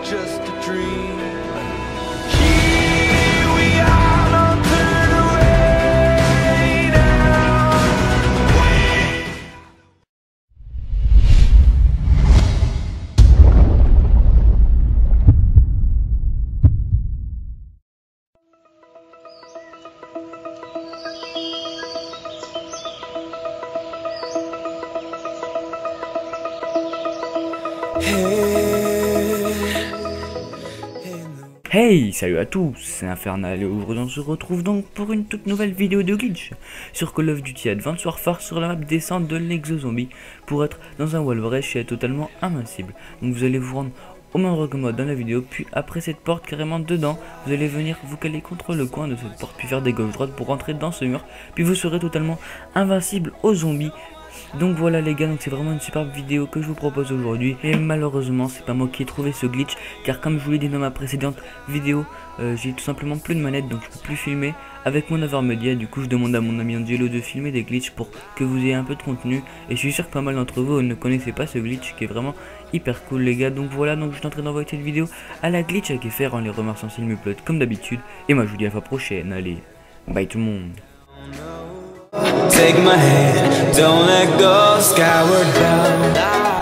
just a dream. Here we are, don't turn away now. Hey, salut à tous, c'est Infernal et aujourd'hui on se retrouve donc pour une toute nouvelle vidéo de glitch sur Call of Duty Advanced Warfare sur la map descente de l'exo-zombie pour être dans un wall rush et être totalement invincible. Donc vous allez vous rendre au même endroit que moi dans la vidéo, puis après cette porte carrément dedans, vous allez venir vous caler contre le coin de cette porte, puis faire des gauche-droite pour rentrer dans ce mur, puis vous serez totalement invincible aux zombies. Donc voilà les gars, donc c'est vraiment une superbe vidéo que je vous propose aujourd'hui. Et malheureusement c'est pas moi qui ai trouvé ce glitch, car comme je vous l'ai dit dans ma précédente vidéo, j'ai tout simplement plus de manette, donc je peux plus filmer avec mon Overmedia. Du coup je demande à mon ami Angelo de filmer des glitches pour que vous ayez un peu de contenu. Et je suis sûr que pas mal d'entre vous ne connaissez pas ce glitch qui est vraiment hyper cool les gars. Donc voilà, donc je suis en train d'envoyer cette vidéo à la glitch avec FR en les remerciant s'il me plaît comme d'habitude. Et moi je vous dis à la fois prochaine, allez, bye tout le monde. Take my hand, don't let go, skyward bound.